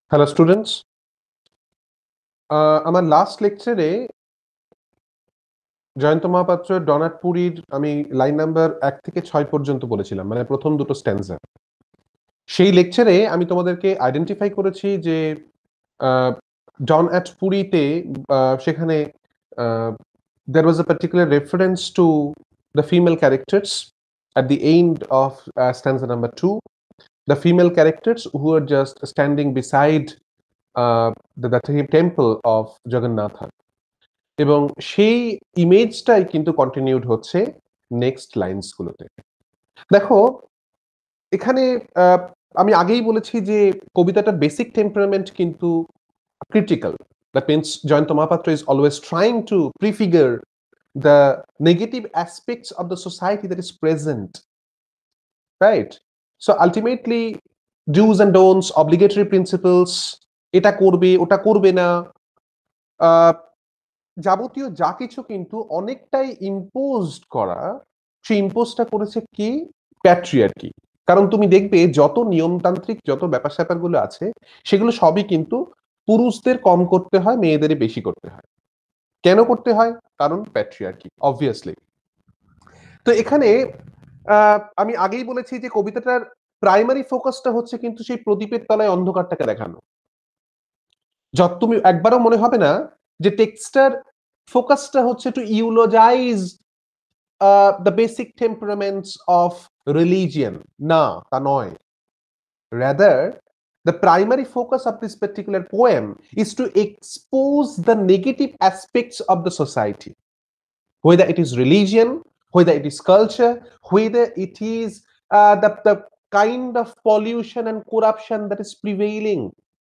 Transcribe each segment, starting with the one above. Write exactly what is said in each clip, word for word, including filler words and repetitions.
Hello students, আমার last লেকচারে জয়ন্ত মহাপাত্রের ডনাটপুরীর আমি লাইন নাম্বার এক থেকে ছয় পর্যন্ত বলেছিলাম, মানে প্রথম দুটো স্ট্যান্সা। সেই লেকচারে আমি তোমাদেরকে আইডেন্টিফাই করেছি যে ডন অ্যাট পুরীতে সেখানে there was a particular reference to the female characters at the end of uh, stanza number two, the female characters who are just standing beside uh, the, the temple of Jagannatha. এবং সেই ইমেজটাই কিন্তু continued হচ্ছে next lines গুলোতে। দেখো এখানে আমি আগেই বলেছি যে কবিতাটার বেসিক টেম্পারামেন্ট কিন্তু critical. That means Jayanta Mahapatra is always trying to prefigure the negative aspects of the society that is present, right? So ultimately do's and don'ts, obligatory principles, এটা করবে ওটা করবে না, যাবতীয় যা কিছু কিন্তু অনেকটাই ইম্পোজড করা। সেই ইম্পোজটা করেছে কি? প্যাট্রিয়ার্কি। কারণ তুমি দেখবে যত নিয়মতান্ত্রিক যত ব্যাপার স্যাপার গুলো আছে সেগুলো সবই কিন্তু পুরুষদের কম করতে হয়, মেয়েদেরই বেশি করতে হয়। কেন করতে হয়? কারণ প্যাট্রিয়ার্কি, অবভিয়াসলি। তো এখানে আমি আগেই বলেছি যে কবিতাটার প্রাইমারি ফোকাসটা হচ্ছে কিন্তু সেই প্রদীপের তলায় অন্ধকারটাকে দেখানো। যত তুমি একবারও মনে হবে না যে টেক্সটার ফোকাসটা হচ্ছে to eulogize the basic temperaments of religion. না, তা নয়। Rather the primary focus of this particular poem is to expose the negative aspects of the society, whether it is religion, whether it is culture, whether it is uh, the, the kind of pollution and corruption that is prevailing.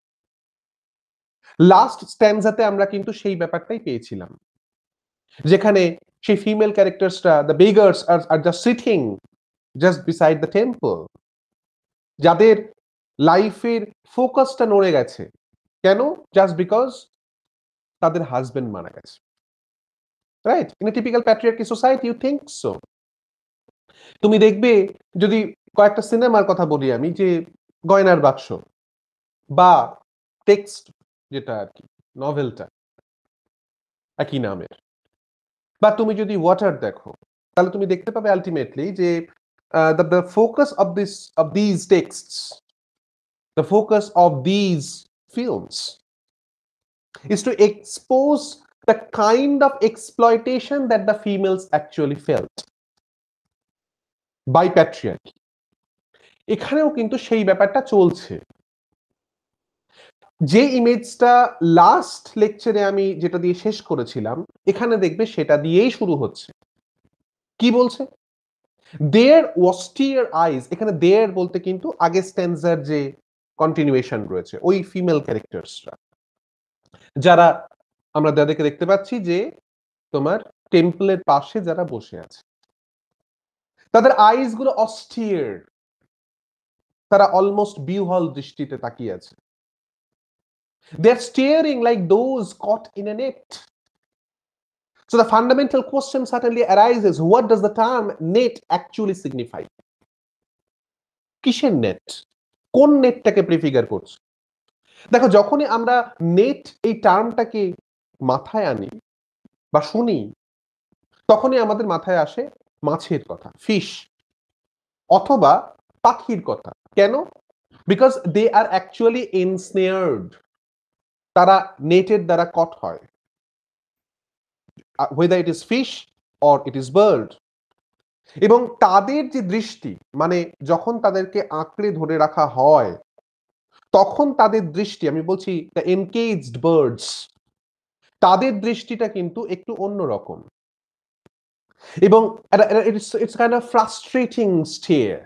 Last স্ট্যান্ডাতে আমরা কিন্তু সেই ব্যাপারটাই পেয়েছিলাম, যেখানে সেই female ক্যারেক্টারসরা, the beggars are are just sitting just beside the temple, যাদের লাইফের ফোকাসটা নড়ে গেছে। কেন? জাস্ট বিকজ তাদের হাজবেন্ড মারা গেছে, right? In a typical patriarchy society you think so. তুমি দেখবে, যদি কয়েকটা সিনেমার কথা বলি আমি, যে গয়নার বাক্স বা টেক্সট যেটা আর কি, নভেলটা একই নামের, বা তুমি যদি ওয়াটার দেখো, তাহলে তুমি দেখতে পাবে আলটিমেটলি যে the focus of this of these texts, the focus of these films is to expose the kind of exploitation that the females actually felt by patriarchy. এখানেও কিন্তু সেই ব্যাপারটা চলছে। যে ইমেজটা লাস্ট লেকচারে আমি যেটা দিয়ে শেষ করেছিলাম, এখানে দেখবে সেটা দিয়েই শুরু হচ্ছে। কি বলছে? দেয়ার অস্টিয়ার আইজ, এখানে দেয়ার বলতে কিন্তু আগে স্ট্যান্সার যে কন্টিনিউয়েশন রয়েছে, ওই ফিমেল ক্যারেক্টারসরা, যারা আমরা যাদেরকে দেখতে পাচ্ছি যে তোমার টেম্পলের পাশে যারা বসে আছে, তাদের আইজ গুলো অস্টিয়ার, তারা অলমোস্ট বিহ্বল দৃষ্টিতে তাকিয়ে আছে। They are staring like those caught in a net. So the fundamental question certainly arises, what does the term net actually signify? কিসের নেট? কোন নেটটাকে প্রিফিগার করছে? দেখো, যখনই আমরা নেট এই টার্মটাকে মাথায় আনি বা শুনি, তখনই আমাদের মাথায় আসে মাছের কথা, ফিশ, অথবা পাখির কথা। কেন? বিকজ দে আর অ্যাকচুয়ালি এনস্নেয়ার্ড, তারা নেটের দ্বারা কট হয়, whether it is fish or it is bird. এবং তাদের যে দৃষ্টি, মানে যখন তাদেরকে আঁকড়ে ধরে রাখা হয়, তখন তাদের দৃষ্টি, আমি বলছি দ্য এনকেজড বার্ডস, তাদের দৃষ্টিটা কিন্তু একটু অন্যরকম, এবং it's kind of frustrating stare,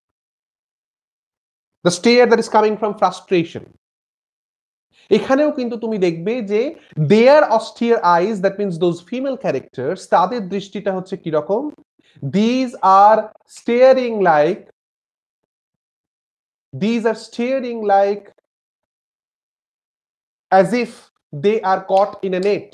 the stare that is coming from frustration. এখানেও কিন্তু তুমি দেখবে যে their austere eyes, that means those female characters, তাদের দৃষ্টিটা হচ্ছে কি রকম? These are staring like, these are staring like as if they are caught in a net.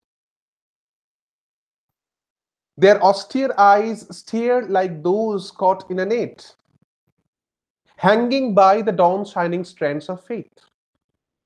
Their austere eyes stare like those caught in a net, hanging by the dawn shining strands of faith.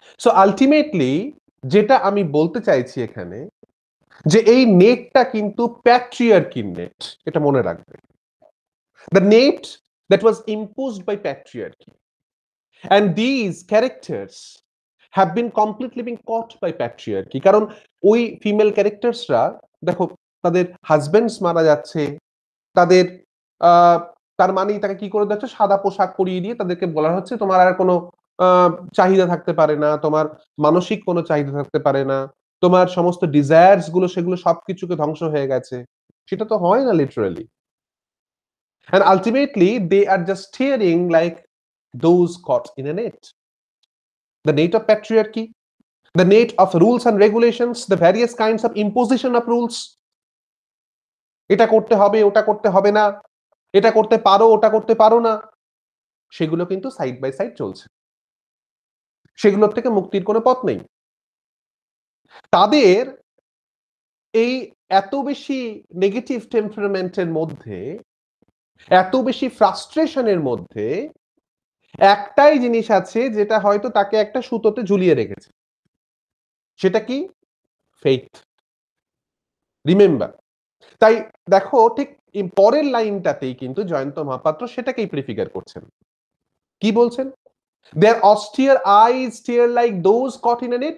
So ultimately যেটা আমি বলতে চাইছি এখানে, যে এই নেটটা কিন্তু প্যাট্রিয়ার্কির net, এটা মনে রাখবে। The net that was imposed by patriarchy, and these characters have been completely been caught by patriarchy. কারণ ওই ফিমেল ক্যারেক্টার্সরা দেখো, তাদের হাজবেন্ডস মারা যাচ্ছে, তাদের আহ, তার মানেই তাকে কি করে যাচ্ছে, সাদা পোশাক পরিয়ে দিয়ে তাদেরকে বলা হচ্ছে তোমার আর কোনো আহ, চাহিদা থাকতে পারে না, তোমার মানসিক কোনো চাহিদা থাকতে পারে না, তোমার সমস্ত ডিজায়ার্স গুলো সেগুলো সবকিছুকে ধ্বংস হয়ে গেছে। সেটা তো হয় না literally. And ultimately they are just steering like those caught in a net. The net of patriarchy, the net of rules and regulations, the various kinds of imposition of rules. এটা করতে হবে, ওটা করতে হবে না, এটা করতে পারো, ওটা করতে পারো না, সেগুলো কিন্তু সাইড বাই সাইড চলছে। সেগুলোর থেকে মুক্তির কোনো পথ নেই। তাদের এই এত বেশি নেগেটিভ টেম্পারামেন্টের মধ্যে, এত বেশি ফ্রাস্ট্রেশনের মধ্যে একটাই জিনিস আছে যেটা হয়তো তাকে একটা সুতোতে ঝুলিয়ে রেখেছে। সেটা কি? ফেইথ। রিমেম্বার। তাই দেখো, ঠিক পরের লাইনটাতেই কিন্তু জয়ন্ত মহাপাত্র সেটাকেই প্রিফিগার করছেন। কি বলছেন? Their austere eyes stare like those caught in a net,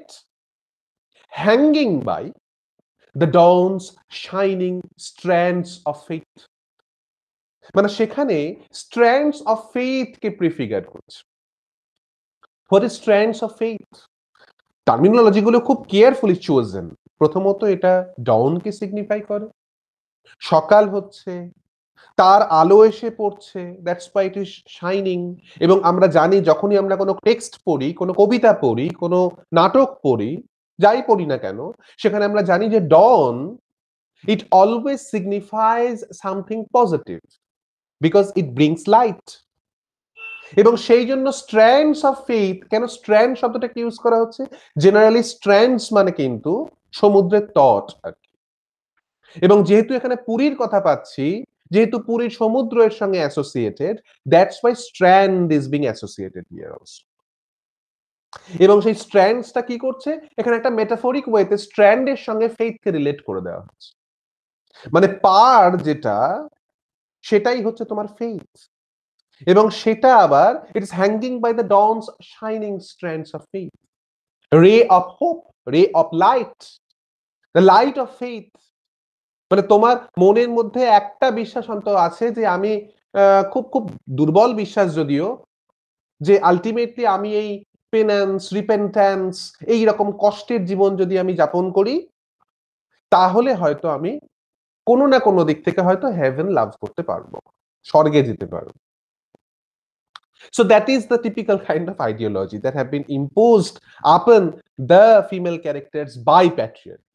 hanging by the dawn's shining strands of faith. মানে সেখানে strands of faith কে প্রিফিগার করছে। What is strands of faith? Terminology গুলো খুব কেয়ারফুলি চোজেন। প্রথমত এটা ডাউনকে সিগনিফাই করে, সকাল হচ্ছে, তার আলো এসে পড়ছে, that's why it is shining. এবং আমরা জানি যখনই আমরা কোনো টেক্সট পড়ি, কোনো কবিতা পড়ি, কোনো নাটক পড়ি, যাই পড়ি না কেন, সেখানে আমরা জানি যে dawn it always signifies something positive because it brings light. এবং সেই জন্য স্ট্র্যান্ডস অফ ফেইথ, কেন স্ট্র্যান্ড শব্দটাকে ইউজ করা হচ্ছে? জেনারেলি স্ট্র্যান্ডস মানে কিন্তু সমুদ্রের তট আর কি। এবং যেহেতু এখানে পুরীর কথা পাচ্ছি, যেহেতু পুরী সমুদ্র এর সঙ্গে associated, that's why strand is being associated here also. এবং সেই স্ট্র্যান্ডসটা কি করছে? এখানে একটা মেটাফরিক ওয়েতে স্ট্র্যান্ডের সঙ্গে ফেইথকে রিলেট করে দেওয়া হচ্ছে। মানে পার যেটা, সেটাই হচ্ছে তোমার ফেইথ। এবং সেটা আবার it is hanging by the dawn's shining strands of faith, ray of hope, ray of light, the light of faith. মানে তোমার মনের মধ্যে একটা বিশ্বাস অন্তত আছে যে আমি খুব খুব দুর্বল বিশ্বাস যদিও, যে আলটিমেটলি আমি এই পেনান্স, রিপেন্টেন্স, এই রকম কষ্টের জীবন যদি আমি যাপন করি, তাহলে হয়তো আমি কোনো না কোনো দিক থেকে হয়তো হেভেন লাভ করতে পারবো, স্বর্গে যেতে পারবো। So that is the typical kind of ideology that have been imposed upon the female characters by patriarchy.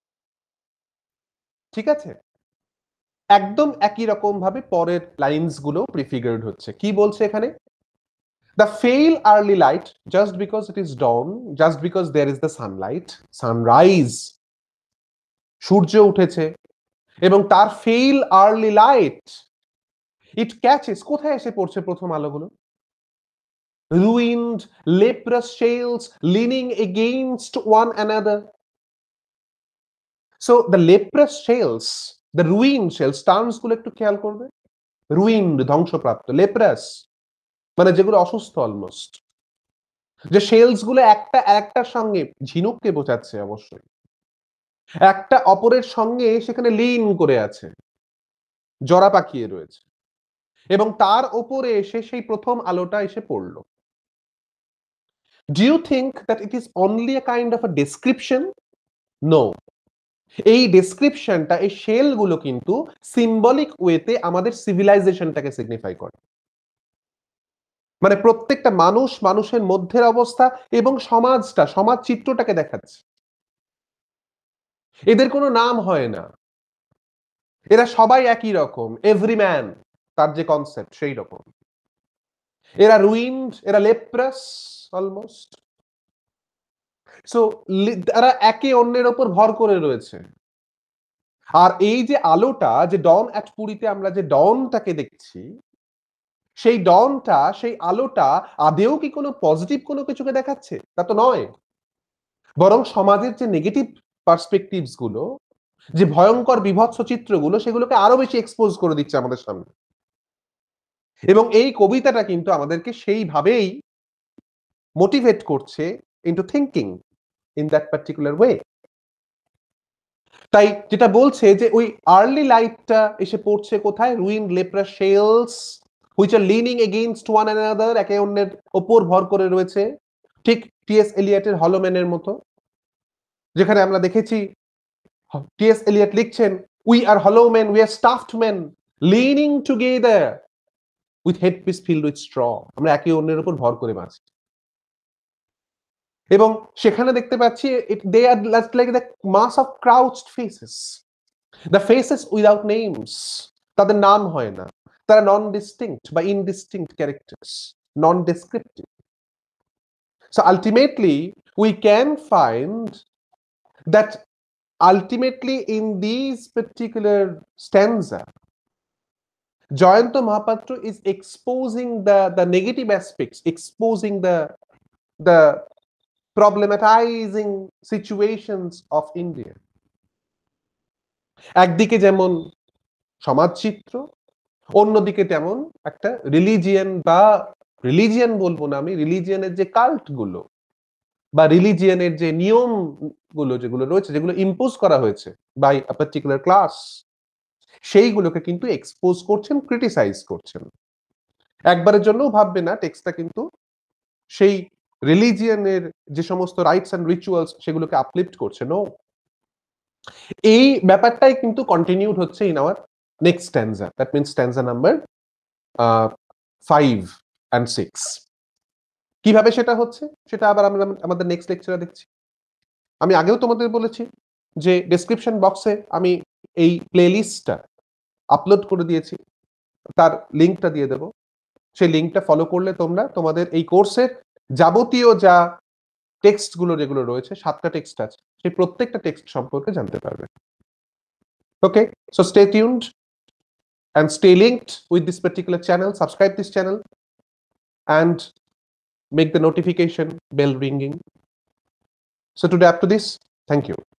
ঠিক আছে? একদম একই রকম ভাবে পরের লাইনস গুলো প্রিফিগার্ড হচ্ছে। কি বলছে এখানে? The pale early light, just because it is dawn, just because there is the sunlight, sunrise, সূর্য উঠেছে, এবং তার fell early light it catches, কোথায় এসে পড়ছে প্রথম আলোগুলো? Ruined, leprous shells leaning against one another. So the leprous shells, the ruined shells, terms গুলো একটু খেয়াল করবে। রুইন্ড, ধ্বংসপ্রাপ্ত, লেপ্রাস মানে যেগুলো অসুস্থ অলমোস্ট, যে শেলস গুলো একটা একটার সঙ্গে, ঝিনুককে বোঝাচ্ছে অবশ্যই, একটা অপরের সঙ্গে সেখানে লিন করে আছে, জড়া পাকিয়ে রয়েছে, এবং তার ওপরে এসে সেই প্রথম আলোটা এসে পড়লো। Do you think that it is only a kind of a description? No. এই ডেসক্রিপশনটা, এই শেল গুলো কিন্তু সিম্বলিক ওয়েতে আমাদের সিভিলাইজেশনটাকে সিগনিফাই করে। মানে প্রত্যেকটা মানুষ, মানুষের মধ্যের অবস্থা এবং সমাজটা, সমাজ চিত্রটাকে দেখাচ্ছে। এদের কোনো নাম হয় না, এরা সবাই একই রকম, এভরি ম্যান, তার যে কনসেপ্ট সেই রকম। এরা রুইন্ড, এরা লেপ্রাস অলমোস্ট। সো তারা একে অন্যের ওপর ভর করে রয়েছে। আর এই যে আলোটা, যে ডন অ্যাট পুরীতে আমরা যে ডনটাকে দেখছি, সেই ডনটা, সেই আলোটা আদেও কি কোনো পজিটিভ কোনো কিছুকে দেখাচ্ছে? তা তো নয়। বরং সমাজের যে নেগেটিভ পার্সপেক্টিভস গুলো, যে ভয়ঙ্কর বিভৎস চিত্রগুলো, সেগুলোকে আরো বেশি এক্সপোজ করে দিচ্ছে আমাদের সামনে। এবং এই কবিতাটা কিন্তু আমাদেরকে সেইভাবেই মোটিভেট করছে into thinking in that particular way. তাই যেটা বলছে যে ওই আর্লি লাইটটা এসে পড়ছে কোথায়? ruined leprous shells which are leaning against one another, একে অন্যের ওপর ভর করে রয়েছে। ঠিক টি.এস. এলিয়টের হলো ম্যানের মতো। যেখানে আমরা দেখেছি টি.এস. এলিয়ট লিখছেন, "We are hollow men, we are stuffed men, leaning together with headpiece filled with straw." আমরা একে অন্যের উপর ভর করে বাঁচি। এবং সেখানে দেখতে পাচ্ছি it, they are just like the mass of crouched faces. The faces without names. তাদের নাম হয় না। তারা নন ডিস্টিংক্ট বা indistinct characters, non descriptive. So ultimately we can find that ultimately in these particular stanza Jayanta Mahapatra is exposing the the negative aspects, exposing the the problematizing situations of India. একদিকে যেমন সমাজচিত্র, অন্যদিকে তেমন একটা religion বা religion বলবো না আমি, রিলিজিয়নের যে কাল্ট গুলো বা রিলিজিয়নের যে নিয়ম গুলো যেগুলো রয়েছে, যেগুলো ইম্পোজ করা হয়েছে বাই আ পার্টিকুলার ক্লাস, সেইগুলোকে কিন্তু এক্সপোজ করছেন, ক্রিটিসাইজ করছেন। একবারের জন্যও ভাববে না টেক্সটটা কিন্তু সেই রিলিজিয়নের যে সমস্ত রাইটস এন্ড রিচুয়ালস সেগুলোকে আপলিফট করছে। নো, এই ব্যাপারটাই কিন্তু কন্টিনিউড হচ্ছে in our next stanza, that means stanza number five and six. কিভাবে সেটা হচ্ছে সেটা আবার আমরা আমাদের নেক্সট লেকচারে দেখছি। আমি আগেও তোমাদের বলেছি যে ডেসক্রিপশন বক্সে আমি এই প্লেলিস্টটা আপলোড করে দিয়েছি, তার লিঙ্কটা দিয়ে দেব। সেই লিঙ্কটা ফলো করলে তোমরা তোমাদের এই কোর্সের যাবতীয় যা টেক্সট গুলো যেগুলো রয়েছে, সাতটা টেক্সট আছে, সেই প্রত্যেকটা টেক্সট সম্পর্কে জানতে পারবে। Okay, so stay tuned and stay linked with this particular channel, subscribe this channel and make the notification bell ringing. So today up to this, thank you.